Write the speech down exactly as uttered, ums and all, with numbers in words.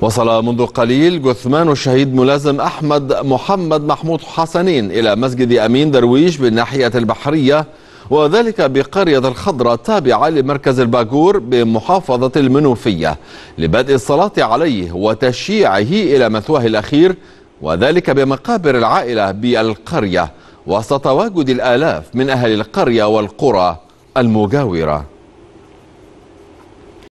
وصل منذ قليل جثمان الشهيد ملازم أحمد محمد محمود حسنين إلى مسجد أمين درويش بالناحية البحرية، وذلك بقرية الخضراء التابعة لمركز الباجور بمحافظة المنوفية، لبدء الصلاة عليه وتشييعه إلى مثواه الأخير، وذلك بمقابر العائلة بالقرية وسط تواجد الآلاف من أهل القرية والقرى المجاورة.